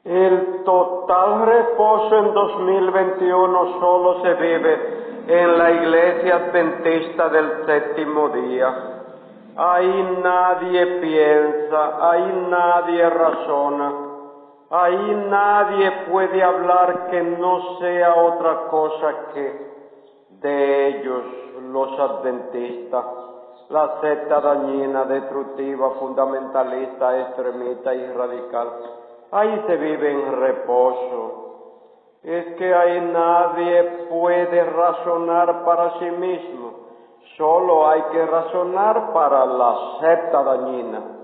El total reposo en 2021 solo se vive en la Iglesia Adventista del Séptimo Día. Ahí nadie piensa, ahí nadie razona, ahí nadie puede hablar que no sea otra cosa que de ellos, los adventistas, la secta dañina, destructiva, fundamentalista, extremista y radical. Ahí se vive en reposo. Es que ahí nadie puede razonar para sí mismo, solo hay que razonar para la secta dañina.